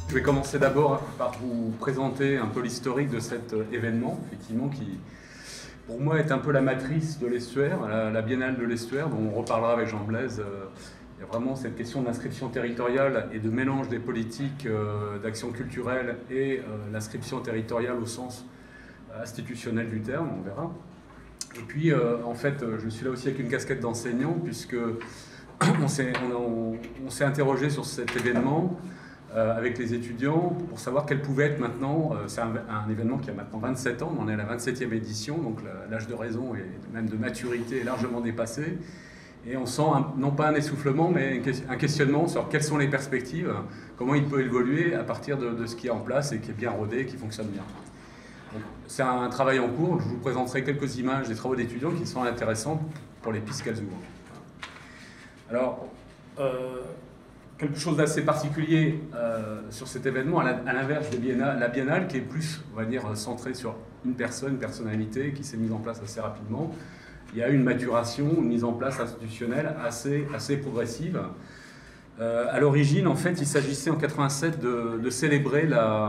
Je vais commencer d'abord par vous présenter un peu l'historique de cet événement, effectivement, qui, pour moi, est un peu la matrice de l'estuaire, la Biennale de l'estuaire, dont on reparlera avec Jean Blaise. Il y a vraiment cette question d'inscription territoriale et de mélange des politiques d'action culturelle et l'inscription territoriale au sens institutionnel du terme, on verra. Et puis, en fait, je suis là aussi avec une casquette d'enseignant, puisque on s'est interrogé sur cet événement avec les étudiants pour savoir quel pouvait être maintenant. C'est un événement qui a maintenant 27 ans, on est à la 27e édition, donc l'âge de raison et même de maturité est largement dépassé. Et on sent, non pas un essoufflement, mais un questionnement sur quelles sont les perspectives, comment il peut évoluer à partir de ce qui est en place et qui est bien rodé et qui fonctionne bien. C'est un travail en cours. Je vous présenterai quelques images des travaux d'étudiants qui sont intéressantes pour les pistes qu'elles ouvrent. Alors, quelque chose d'assez particulier sur cet événement, à l'inverse de la Biennale, qui est plus, on va dire, centrée sur une personnalité qui s'est mise en place assez rapidement. Il y a eu une maturation, une mise en place institutionnelle assez progressive. À l'origine, en fait, il s'agissait en 87 de célébrer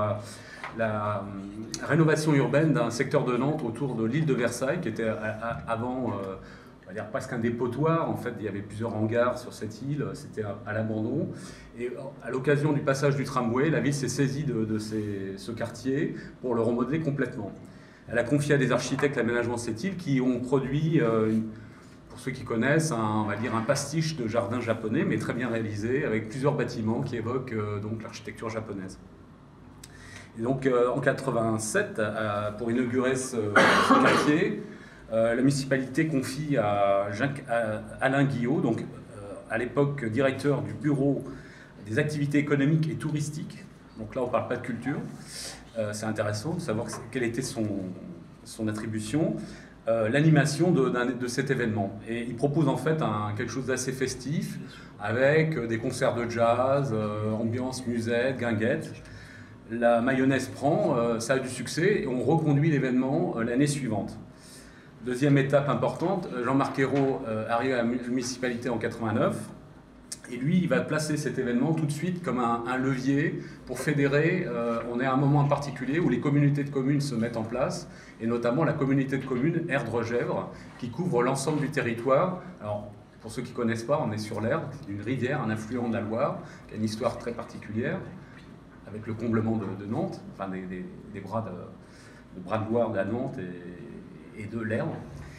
la rénovation urbaine d'un secteur de Nantes autour de l'île de Versailles, qui était avant, on va dire presque un dépotoir. En fait, il y avait plusieurs hangars sur cette île, c'était à l'abandon. Et à l'occasion du passage du tramway, la ville s'est saisie de ce quartier pour le remodeler complètement. Elle a confié à des architectes l'aménagement de cette île qui ont produit, pour ceux qui connaissent, on va dire un pastiche de jardin japonais, mais très bien réalisé, avec plusieurs bâtiments qui évoquent donc l'architecture japonaise. Et donc en 87, pour inaugurer ce quartier, la municipalité confie à Alain Guillot, donc à l'époque directeur du bureau des activités économiques et touristiques. Donc là, on ne parle pas de culture. C'est intéressant de savoir quelle était son attribution, l'animation de cet événement. Et il propose en fait quelque chose d'assez festif, avec des concerts de jazz, ambiance musette, guinguette. La mayonnaise prend, ça a du succès, et on reconduit l'événement l'année suivante. Deuxième étape importante, Jean-Marc Ayrault arrive à la municipalité en 89, et lui, il va placer cet événement tout de suite comme un levier pour fédérer. On est à un moment particulier où les communautés de communes se mettent en place, et notamment la communauté de communes Erdre-Gèvres, qui couvre l'ensemble du territoire. Alors, pour ceux qui ne connaissent pas, on est sur l'Erdre, une rivière, un affluent de la Loire, qui a une histoire très particulière, avec le comblement de Nantes, enfin des bras de Loire de la Nantes et de l'Erdre.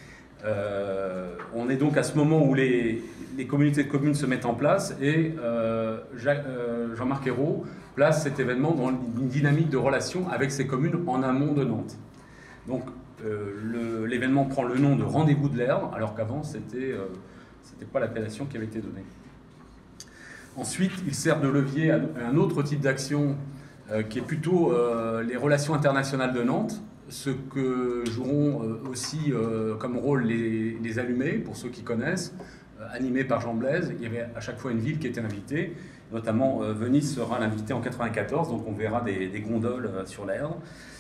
On est donc à ce moment où les communautés de communes se mettent en place, et Jean-Marc Ayrault place cet événement dans une dynamique de relation avec ces communes en amont de Nantes. Donc l'événement prend le nom de Rendez-vous de l'Erdre, alors qu'avant c'était pas l'appellation qui avait été donnée. Ensuite, il sert de levier à un autre type d'action qui est plutôt les relations internationales de Nantes, ce que joueront aussi comme rôle les allumés, pour ceux qui connaissent, animés par Jean Blaise. Il y avait à chaque fois une ville qui était invitée, notamment Venise sera l'invité en 94, donc on verra des gondoles sur l'Erdre.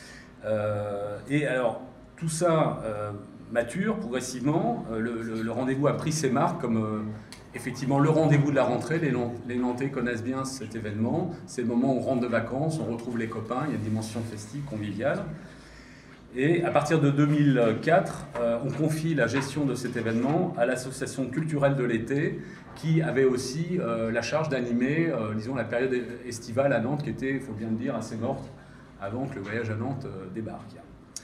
Et alors, tout ça mature progressivement. Le rendez-vous a pris ses marques comme effectivement le rendez-vous de la rentrée. Les Nantais connaissent bien cet événement. C'est le moment où on rentre de vacances, on retrouve les copains, il y a une dimension festive, conviviale. Et à partir de 2004, on confie la gestion de cet événement à l'association culturelle de l'été, qui avait aussi la charge d'animer, disons, la période estivale à Nantes, qui était, il faut bien le dire, assez morte avant que le voyage à Nantes débarque.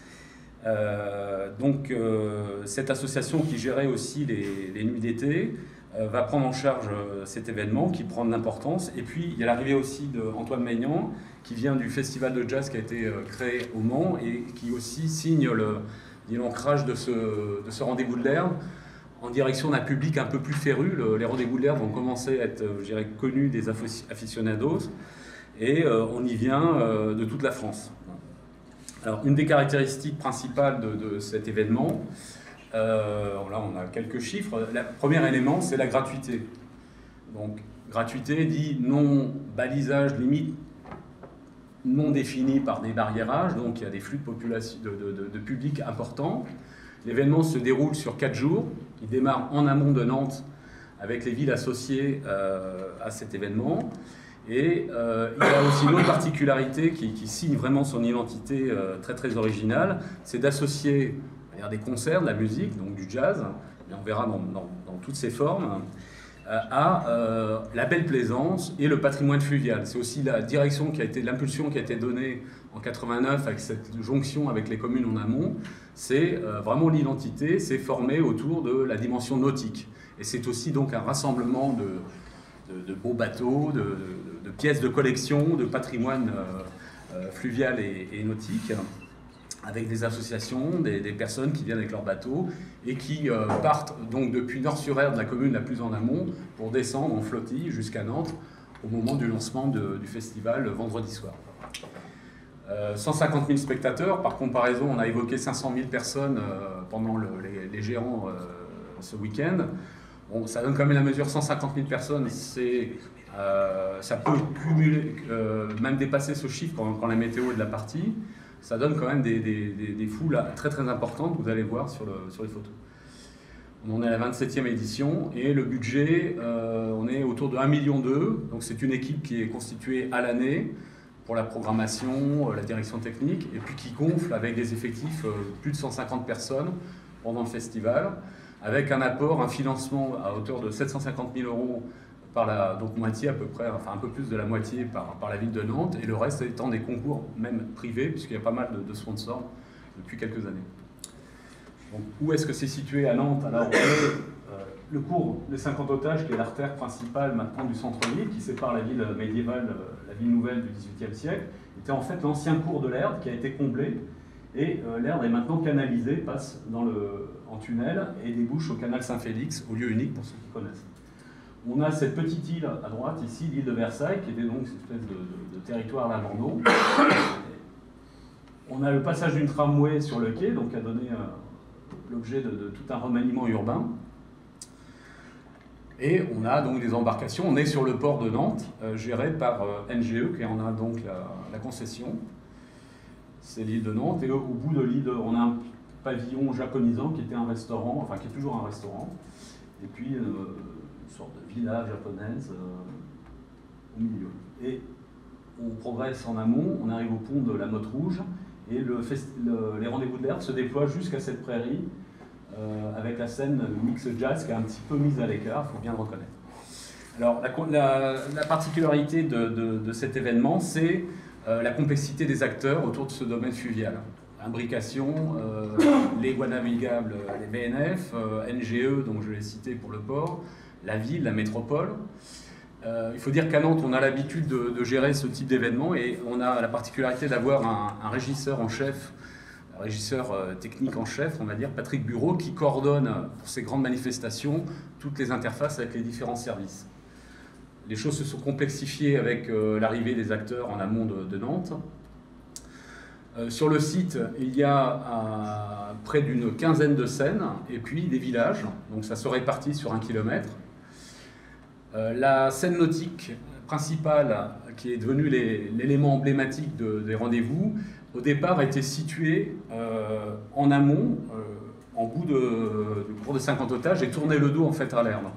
Donc cette association qui gérait aussi les nuits d'été va prendre en charge cet événement qui prend de l'importance. Et puis il y a l'arrivée aussi d'Antoine Maignan, qui vient du festival de jazz qui a été créé au Mans et qui aussi signe l'ancrage de ce rendez-vous de l'Erdre en direction d'un public un peu plus féru. Les rendez-vous de l'Erdre vont commencer à être, je dirais, connus des aficionados, et on y vient de toute la France. Alors, une des caractéristiques principales de cet événement, là on a quelques chiffres. Le premier élément, c'est la gratuité. Donc, gratuité dit non-balisage, limite non défini par des barriérages, donc il y a des flux de public importants. L'événement se déroule sur 4 jours. Il démarre en amont de Nantes avec les villes associées à cet événement. Et il y a aussi une autre particularité qui signe vraiment son identité très très originale, c'est d'associer des concerts, de la musique, donc du jazz, et on verra dans toutes ses formes, à la belle plaisance et le patrimoine fluvial. C'est aussi la direction l'impulsion qui a été donnée en 89 avec cette jonction avec les communes en amont. C'est vraiment l'identité, c'est formé autour de la dimension nautique. Et c'est aussi donc un rassemblement de beaux bateaux, de pièces de collection, de patrimoine fluvial et nautique, avec des associations, des personnes qui viennent avec leurs bateaux et qui partent donc depuis Nord-sur-Erdre, la commune la plus en amont, pour descendre en flottille jusqu'à Nantes au moment du lancement du festival vendredi soir. 150 000 spectateurs, par comparaison, on a évoqué 500 000 personnes pendant les gérants ce week-end. Bon, ça donne quand même la mesure 150 000 personnes, ça peut cumuler, même dépasser ce chiffre quand la météo est de la partie. Ça donne quand même des foules très très importantes, vous allez voir sur les photos. On en est à la 27e édition et le budget, on est autour de 1,2 million. Donc c'est une équipe qui est constituée à l'année pour la programmation, la direction technique, et puis qui gonfle avec des effectifs plus de 150 personnes pendant le festival, avec un apport, un financement à hauteur de 750 000 euros donc moitié à peu près, enfin un peu plus de la moitié par la ville de Nantes, et le reste étant des concours même privés, puisqu'il y a pas mal de sponsors depuis quelques années. Donc où est-ce que c'est situé à Nantes? Alors le cours des 50 otages, qui est l'artère principale maintenant du centre-ville, qui sépare la ville médiévale, la ville nouvelle du XVIIIe siècle, était en fait l'ancien cours de l'Erdre qui a été comblé, et l'Erdre est maintenant canalisé, passe en tunnel et débouche au canal Saint-Félix, au lieu unique pour ceux qui connaissent. On a cette petite île à droite, ici, l'île de Versailles, qui était donc cette espèce de territoire d'abandon. On a le passage d'une tramway sur le quai, donc qui a donné l'objet de tout un remaniement urbain. Et on a donc des embarcations. On est sur le port de Nantes, géré par NGE, qui en a donc la concession. C'est l'île de Nantes. Et au bout de l'île, on a un pavillon japonisant qui était un restaurant, enfin qui est toujours un restaurant. Et puis une sorte de villa japonaise au milieu. Et on progresse en amont, on arrive au pont de la Motte Rouge, et les rendez-vous de l'Erdre se déploient jusqu'à cette prairie, avec la scène mix jazz qui est un petit peu mise à l'écart, il faut bien le reconnaître. Alors la particularité de cet événement, c'est la complexité des acteurs autour de ce domaine fluvial. Imbrication, les voies navigables, les VNF, NGE, donc je l'ai cité pour le port, la ville, la métropole. Il faut dire qu'à Nantes, on a l'habitude de gérer ce type d'événement et on a la particularité d'avoir un régisseur en chef, un régisseur technique en chef, on va dire, Patrick Bureau, qui coordonne pour ces grandes manifestations toutes les interfaces avec les différents services. Les choses se sont complexifiées avec l'arrivée des acteurs en amont de Nantes. Sur le site, il y a près d'une quinzaine de scènes et puis des villages, donc ça se répartit sur 1 kilomètre. La scène nautique principale, qui est devenue l'élément emblématique des rendez-vous, au départ était située en amont, en bout du cours des 50 otages, et tournait le dos en fait à l'Erdre.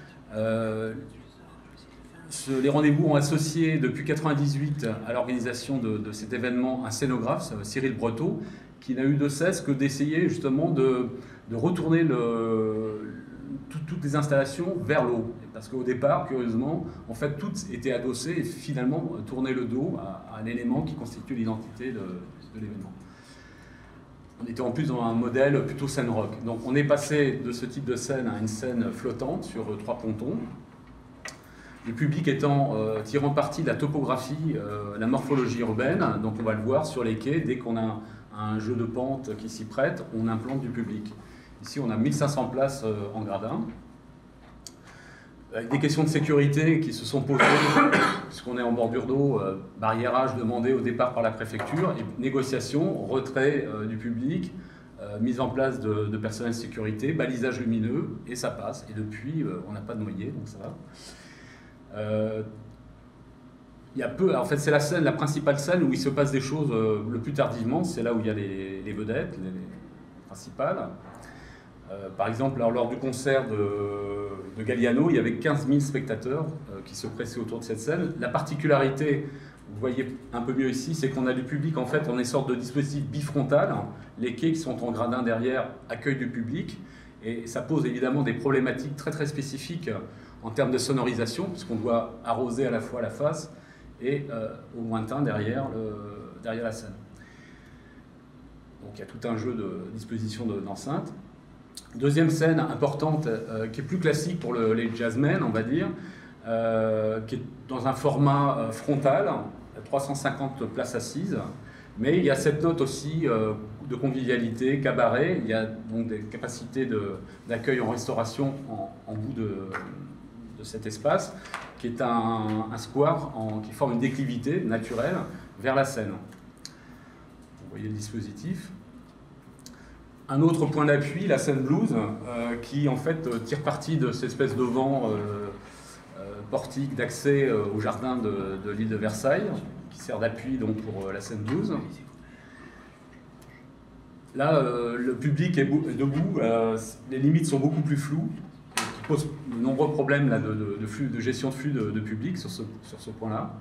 Les rendez-vous ont associé depuis 1998 à l'organisation de cet événement un scénographe, Cyril Breteau, qui n'a eu de cesse que d'essayer justement de retourner toutes les installations vers l'eau. Parce qu'au départ, curieusement, en fait, toutes étaient adossées et finalement tournaient le dos à un élément qui constitue l'identité de l'événement. On était en plus dans un modèle plutôt scène rock. Donc on est passé de ce type de scène à une scène flottante sur 3 pontons. Le public tirant parti de la topographie, la morphologie urbaine, donc on va le voir sur les quais, dès qu'on a un jeu de pente qui s'y prête, on implante du public. Ici on a 1500 places en gradin, avec des questions de sécurité qui se sont posées, puisqu'on est en bordure d'eau, barriérage demandé au départ par la préfecture, et négociation, retrait du public, mise en place de personnel de sécurité, balisage lumineux, et ça passe. Et depuis, on n'a pas de noyé, donc ça va. Il y a peu, en fait c'est la principale scène où il se passe des choses le plus tardivement, c'est là où il y a les vedettes, les principales. Par exemple, lors du concert de Galliano, il y avait 15 000 spectateurs qui se pressaient autour de cette scène. La particularité, vous voyez un peu mieux ici, c'est qu'on a du public, en fait, on est une sorte de dispositif bifrontal. Les quais qui sont en gradin derrière accueillent du public, et ça pose évidemment des problématiques très très spécifiques en termes de sonorisation, puisqu'on doit arroser à la fois la face et au lointain derrière la scène. Donc il y a tout un jeu de disposition d'enceinte. Deuxième scène importante, qui est plus classique pour les jazzmen, on va dire, qui est dans un format frontal, 350 places assises, mais il y a cette note aussi de convivialité, cabaret, il y a donc des capacités d'accueil en restauration en bout de cet espace, qui est un square qui forme une déclivité naturelle vers la scène. Vous voyez le dispositif. Un autre point d'appui, la scène blues, qui en fait tire parti de cette espèce de vent portique d'accès au jardin de l'île de Versailles, qui sert d'appui donc pour la scène blues. Là, le public est debout, les limites sont beaucoup plus floues, qui posent de nombreux problèmes là, de gestion de flux de public sur ce point-là.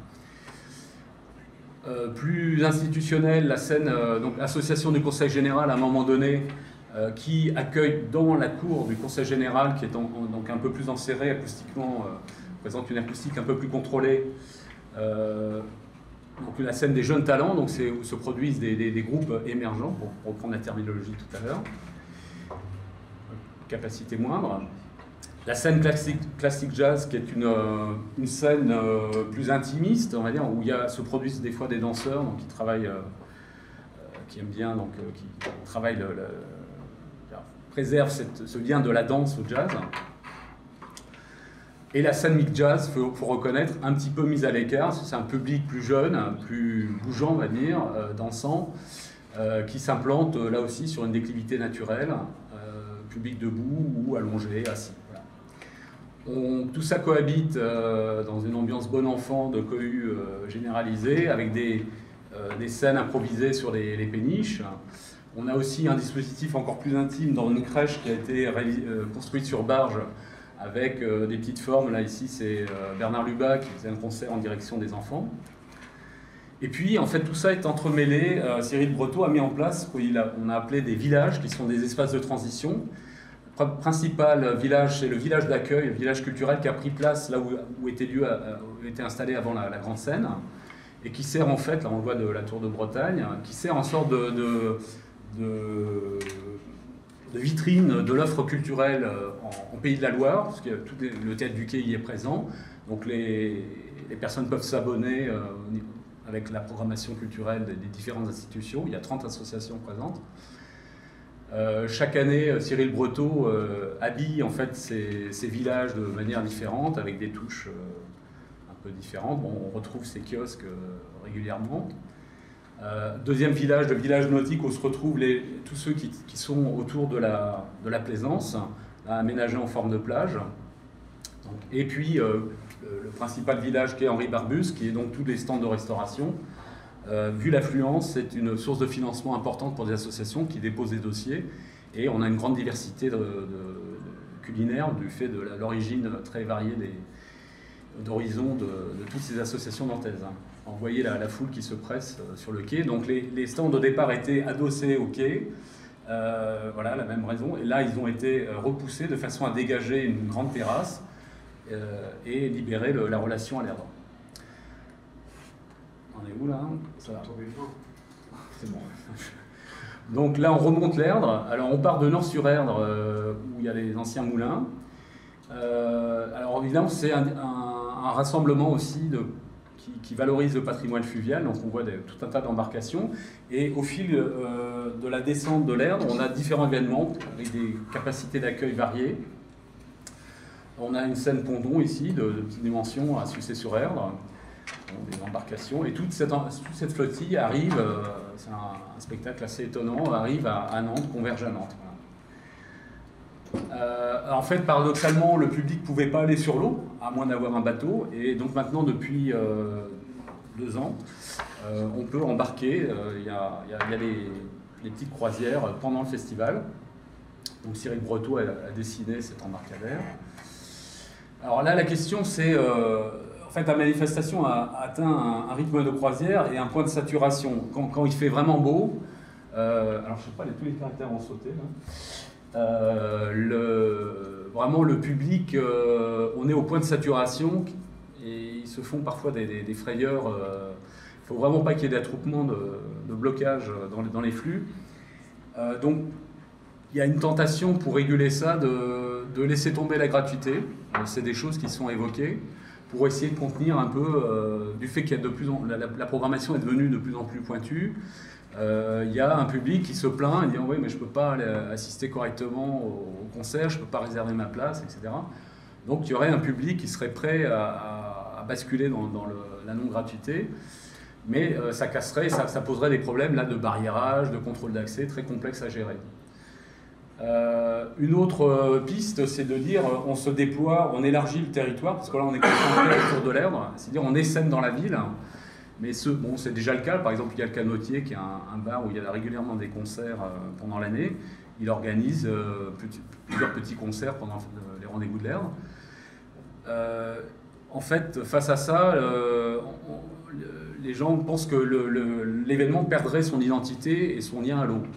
Plus institutionnelle, la scène, donc l'association du Conseil Général à un moment donné, qui accueille dans la cour du Conseil Général, qui est donc un peu plus enserrée acoustiquement, présente une acoustique un peu plus contrôlée. Donc la scène des jeunes talents, donc c'est où se produisent des groupes émergents, pour reprendre la terminologie tout à l'heure. Capacité moindre. La scène classique jazz, qui est une scène plus intimiste, on va dire, où se produisent des fois des danseurs donc, qui travaillent, qui aiment bien, donc qui travaillent, préservent ce lien de la danse au jazz. Et la scène mix jazz, il faut reconnaître, un petit peu mise à l'écart, c'est un public plus jeune, plus bougeant, on va dire, dansant, qui s'implante là aussi sur une déclivité naturelle, public debout ou allongé, assis. Tout ça cohabite dans une ambiance bon enfant de cohue généralisée, avec des scènes improvisées sur les péniches. On a aussi un dispositif encore plus intime dans une crèche qui a été construite sur barge avec des petites formes. Là, ici, c'est Bernard Lubat qui faisait un concert en direction des enfants. Et puis, en fait, tout ça est entremêlé. Cyril Breteau a mis en place ce qu'on a appelé des villages, qui sont des espaces de transition. Le principal village, c'est le village d'accueil, le village culturel qui a pris place là où était installé avant la grande scène, et qui sert en fait, là on le voit de la Tour de Bretagne, qui sert en sorte de vitrine de l'offre culturelle en Pays de la Loire, parce que le théâtre du Quai y est présent, donc les personnes peuvent s'abonner avec la programmation culturelle des différentes institutions. Il y a 30 associations présentes. Chaque année, Cyril Breteau habille en fait ces villages de manière différente, avec des touches un peu différentes. Bon, on retrouve ces kiosques régulièrement. Deuxième village, le village nautique, où se retrouvent tous ceux qui sont autour de la plaisance, aménagés en forme de plage. Donc, et puis le principal village qui est Henri Barbus, qui est donc tous les stands de restauration. Vu l'affluence, c'est une source de financement importante pour des associations qui déposent des dossiers, et on a une grande diversité culinaire du fait de l'origine très variée d'horizons de toutes ces associations nantaises. Vous voyez la foule qui se presse sur le quai. Donc les stands au départ étaient adossés au quai, voilà la même raison, et là ils ont été repoussés de façon à dégager une grande terrasse et libérer la relation à l'air. On est où là? Ça va. C'est bon. Donc là, on remonte l'Erdre. Alors, on part de Nord-sur-Erdre, où il y a les anciens moulins. Alors, évidemment, c'est un rassemblement aussi qui valorise le patrimoine fluvial. Donc, on voit tout un tas d'embarcations. Et au fil de la descente de l'Erdre, on a différents événements avec des capacités d'accueil variées. On a une scène ponton ici, de petite dimension à Sucé-sur-Erdre. Des embarcations, et toute cette flottille arrive, c'est un spectacle assez étonnant, arrive à Nantes, converge à Nantes. Voilà. En fait, paradoxalement, le public ne pouvait pas aller sur l'eau, à moins d'avoir un bateau, et donc maintenant, depuis 2 ans, on peut embarquer, il y a les petites croisières pendant le festival. Donc Cyril Breteau a dessiné cet embarcadère. Alors là, la question c'est, en fait, la manifestation a atteint un rythme de croisière et un point de saturation. Quand il fait vraiment beau, alors je ne sais pas, tous les caractères ont sauté là. Vraiment le public, on est au point de saturation et ils se font parfois des frayeurs. Il ne faut vraiment pas qu'il y ait d'attroupement, de blocage dans les flux. Donc il y a une tentation pour réguler ça de laisser tomber la gratuité. C'est des choses qui sont évoquées pour essayer de contenir un peu du fait qu'il y a la programmation est devenue de plus en plus pointue. Il y a un public qui se plaint et dit oui, mais je ne peux pas assister correctement au concert, je ne peux pas réserver ma place, etc. Donc il y aurait un public qui serait prêt à basculer dans la non-gratuité, mais ça casserait, ça poserait des problèmes là, de barriérage, de contrôle d'accès très complexes à gérer. Une autre piste, c'est de dire on se déploie, on élargit le territoire, parce que là on est concentré autour de l'Erdre, c'est-à-dire on essaime dans la ville. Mais bon, c'est déjà le cas. Par exemple, il y a le Canotier, qui est un bar où il y a régulièrement des concerts pendant l'année. Il organise plusieurs petits concerts pendant les rendez-vous de l'Erdre. En fait, face à ça, les gens pensent que l'événement perdrait son identité et son lien à l'eau.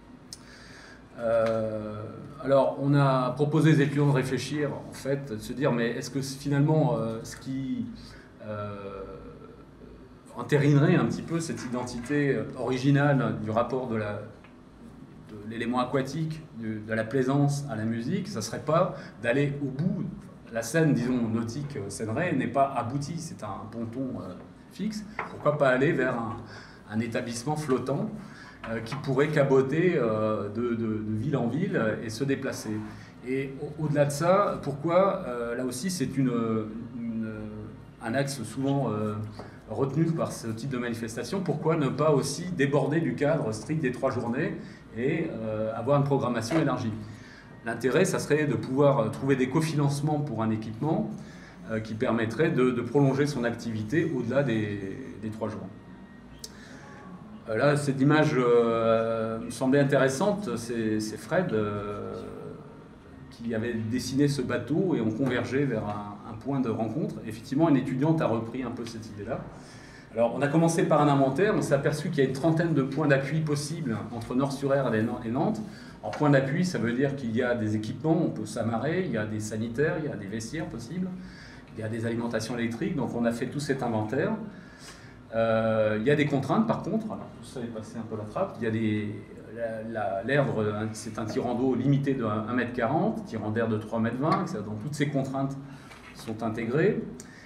Alors, on a proposé aux étudiants de réfléchir, en fait, de se dire, mais est-ce que finalement, ce qui entérinerait un petit peu cette identité originale du rapport de l'élément aquatique, de la plaisance à la musique, ça ne serait pas d'aller au bout. La scène, disons, nautique Seine-Ray n'est pas aboutie, c'est un ponton fixe. Pourquoi pas aller vers un établissement flottant qui pourrait caboter de ville en ville et se déplacer. Et au-delà de ça, pourquoi, là aussi, c'est un axe souvent retenu par ce type de manifestation, pourquoi ne pas aussi déborder du cadre strict des 3 journées et avoir une programmation élargie? L'intérêt, ça serait de pouvoir trouver des cofinancements pour un équipement qui permettrait de prolonger son activité au-delà des 3 jours. Là, cette image me semblait intéressante. C'est Fred qui avait dessiné ce bateau et on convergeait vers un point de rencontre. Effectivement, une étudiante a repris un peu cette idée-là. Alors, on a commencé par un inventaire. On s'est aperçu qu'il y a une trentaine de points d'appui possibles entre Nord-sur-Erdre et Nantes. En point d'appui, ça veut dire qu'il y a des équipements, on peut s'amarrer, il y a des sanitaires, il y a des vestiaires possibles, il y a des alimentations électriques. Donc, on a fait tout cet inventaire. Il y a des contraintes par contre, alors tout ça est passé un peu la trappe. Il y a l'Erdre, c'est un tirant d'eau limité de 1,40 m, tirant d'air de 3,20 m, etc. Donc toutes ces contraintes sont intégrées.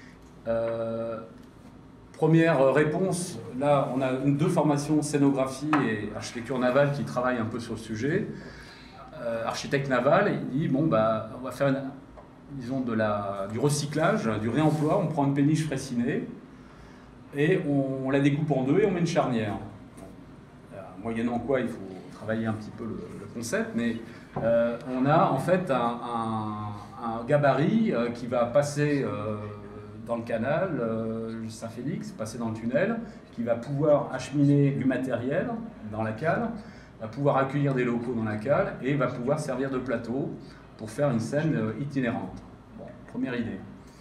Première réponse, là on a 2 formations, scénographie et architecture navale qui travaillent un peu sur le sujet. Architecte naval, il dit bon bah on va faire disons du recyclage, du réemploi, on prend une péniche frécinée et on la découpe en 2 et on met une charnière. Moyennant quoi il faut travailler un petit peu le concept, mais on a en fait un gabarit qui va passer dans le canal Saint-Félix, passer dans le tunnel, qui va pouvoir acheminer du matériel dans la cale, va pouvoir accueillir des locaux dans la cale et va pouvoir servir de plateau pour faire une scène itinérante. Bon, première idée.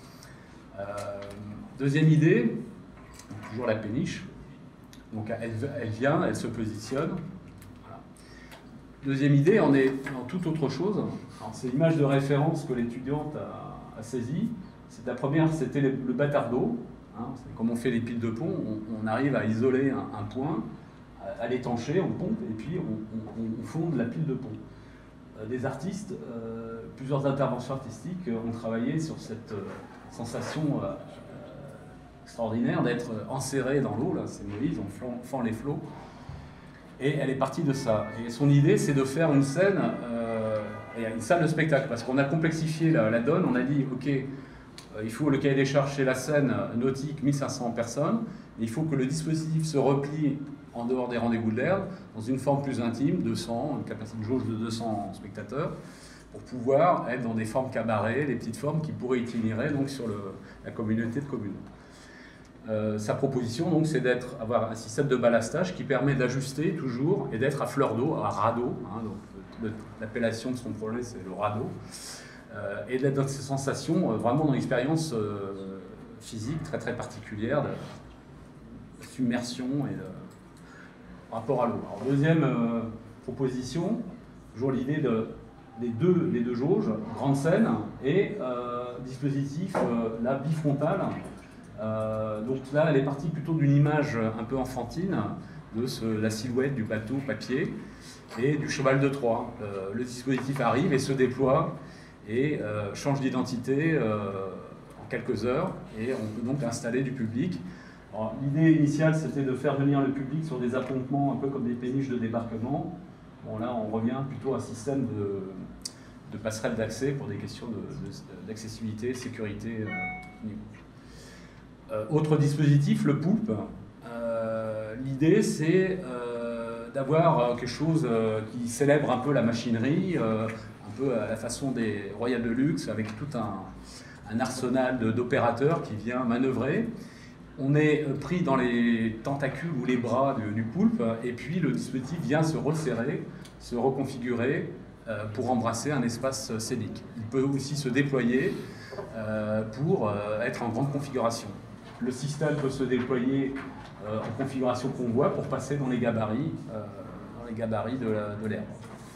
Deuxième idée, toujours la péniche. Donc elle vient, elle se positionne. Voilà. Deuxième idée, on est dans toute autre chose. C'est l'image de référence que l'étudiante a saisie. La première, c'était le bâtard d'eau. Hein, comme on fait les piles de pont, on arrive à isoler un point, à l'étancher, on pompe, et puis on fonde la pile de pont. Des artistes, plusieurs interventions artistiques ont travaillé sur cette sensation extraordinaire d'être enserré dans l'eau. Là, c'est Moïse, on fend les flots. Et elle est partie de ça. Et son idée, c'est de faire une scène, une salle de spectacle, parce qu'on a complexifié la donne. On a dit, ok, il faut le cahier des charges chez la scène nautique, 1500 personnes. Et il faut que le dispositif se replie en dehors des rendez-vous de l'Erdre, dans une forme plus intime, 200, une capacité de jauge de 200 spectateurs, pour pouvoir être dans des formes cabaret, des petites formes qui pourraient itinérer donc, sur la communauté de communes. Sa proposition, donc, c'est d'avoir un système de ballastage qui permet d'ajuster toujours et d'être à fleur d'eau, à ras d'eau, hein, donc l'appellation de son projet, c'est le radeau, et d'être dans ces sensations, vraiment dans l'expérience physique très très particulière de submersion et de rapport à l'eau. Deuxième proposition, toujours l'idée des deux jauges, grande scène et dispositif là bifrontal. Donc là, elle est partie plutôt d'une image un peu enfantine de la silhouette du bateau papier et du cheval de Troie. Le dispositif arrive et se déploie et change d'identité en quelques heures, et on peut donc installer du public. L'idée initiale, c'était de faire venir le public sur des appontements un peu comme des péniches de débarquement. Bon, là, on revient plutôt à un système de passerelles d'accès pour des questions d'accessibilité, sécurité. Autre dispositif, le poulpe. L'idée, c'est d'avoir quelque chose qui célèbre un peu la machinerie, un peu à la façon des Royal de luxe, avec tout un arsenal d'opérateurs qui vient manœuvrer. On est pris dans les tentacules ou les bras du poulpe, et puis le dispositif vient se resserrer, se reconfigurer pour embrasser un espace scénique. Il peut aussi se déployer pour être en grande configuration. Le système peut se déployer en configuration convoi pour passer dans les gabarits de l'herbe.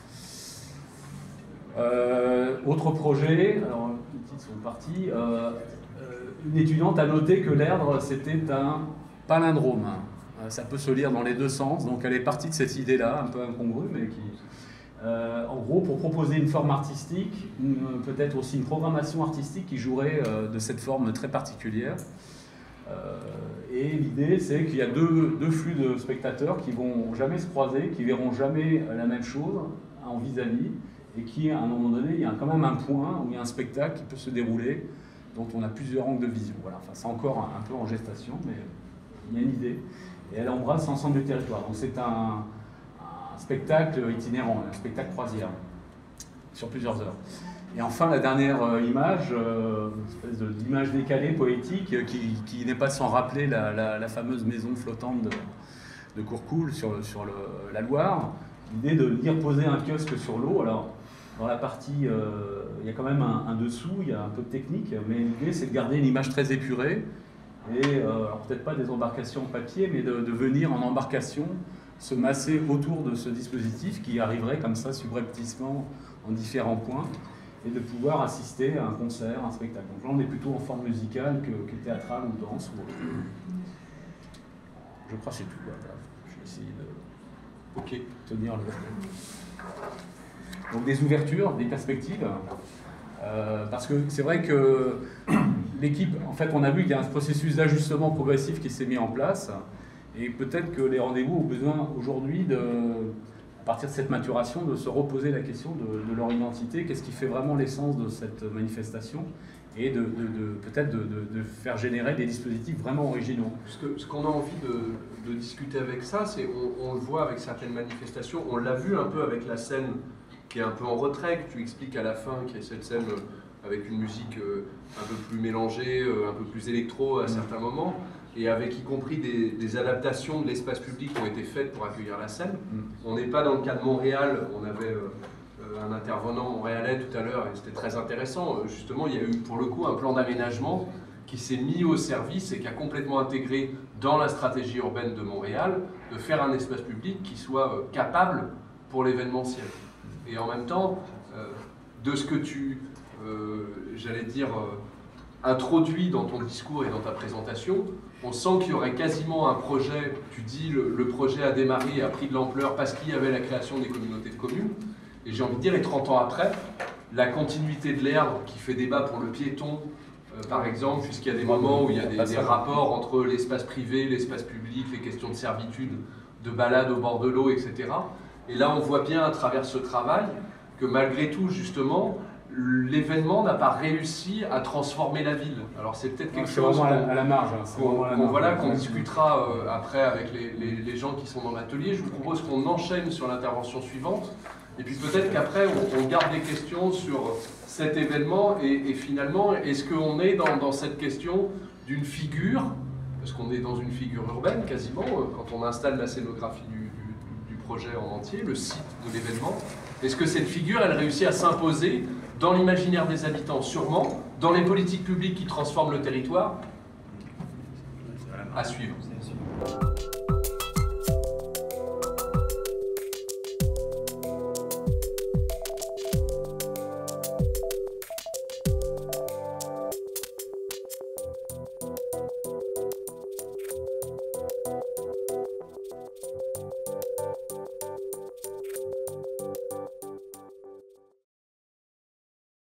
Autre projet, alors les titres sont partis. Une étudiante a noté que l'erdre, c'était un palindrome. Ça peut se lire dans les deux sens, donc elle est partie de cette idée-là, un peu incongrue, mais qui, en gros, pour proposer une forme artistique, peut-être aussi une programmation artistique qui jouerait de cette forme très particulière. Et l'idée, c'est qu'il y a deux flux de spectateurs qui vont jamais se croiser, qui verront jamais la même chose en vis-à-vis, et qui, à un moment donné, il y a quand même un point où il y a un spectacle qui peut se dérouler, dont on a plusieurs angles de vision. Voilà. Enfin, c'est encore un peu en gestation, mais il y a une idée. Et elle embrasse l'ensemble du territoire. Donc c'est un spectacle itinérant, un spectacle croisière, sur plusieurs heures. Et enfin, la dernière image, une espèce d'image décalée, poétique, qui n'est pas sans rappeler la fameuse maison flottante de Courcoul sur la Loire. L'idée de venir poser un kiosque sur l'eau. Alors, dans la partie, il y a quand même un dessous, il y a un peu de technique, mais l'idée, c'est de garder une image très épurée. Et alors peut-être pas des embarcations en papier, mais de venir en embarcation se masser autour de ce dispositif qui arriverait comme ça subrepticement en différents points, et de pouvoir assister à un concert, un spectacle. Donc là, on est plutôt en forme musicale que théâtrale ou danse. Je crois que c'est tout. Voilà. Je vais essayer de tenir le... Donc des ouvertures, des perspectives, parce que c'est vrai que l'équipe, en fait, on a vu qu'il y a un processus d'ajustement progressif qui s'est mis en place, et peut-être que les rendez-vous ont besoin aujourd'hui, à partir de cette maturation, de se reposer la question de leur identité, qu'est-ce qui fait vraiment l'essence de cette manifestation, et peut-être de faire générer des dispositifs vraiment originaux. Ce qu'on a envie de discuter avec ça, c'est on le voit avec certaines manifestations, on l'a vu un peu avec la scène qui est un peu en retrait, que tu expliques à la fin, qui est cette scène avec une musique un peu plus mélangée, un peu plus électro à certains moments, et avec y compris des adaptations de l'espace public qui ont été faites pour accueillir la scène. On n'est pas dans le cas de Montréal, on avait un intervenant montréalais tout à l'heure, et c'était très intéressant. Justement, il y a eu pour le coup un plan d'aménagement qui s'est mis au service et qui a complètement intégré dans la stratégie urbaine de Montréal de faire un espace public qui soit capable pour l'événementiel. Et en même temps, de ce que tu, j'allais dire, introduis dans ton discours et dans ta présentation, on sent qu'il y aurait quasiment un projet, tu dis le projet a démarré et a pris de l'ampleur parce qu'il y avait la création des communautés de communes, et j'ai envie de dire, et 30 ans après, la continuité de l'herbe qui fait débat pour le piéton, par exemple, puisqu'il y a des moments où il y a des rapports entre l'espace privé, l'espace public, les questions de servitude, de balade au bord de l'eau, etc. Et là, on voit bien à travers ce travail que malgré tout, justement, l'événement n'a pas réussi à transformer la ville. Alors c'est peut-être quelque chose à la marge, qu'on discutera après avec les gens qui sont dans l'atelier. Je vous propose qu'on enchaîne sur l'intervention suivante, et puis peut-être qu'après on garde des questions sur cet événement, et finalement, est-ce qu'on est dans cette question d'une figure, parce qu'on est dans une figure urbaine quasiment, quand on installe la scénographie du projet en entier, le site de l'événement. Est-ce que cette figure, elle réussit à s'imposer dans l'imaginaire des habitants, sûrement, dans les politiques publiques qui transforment le territoire? À suivre.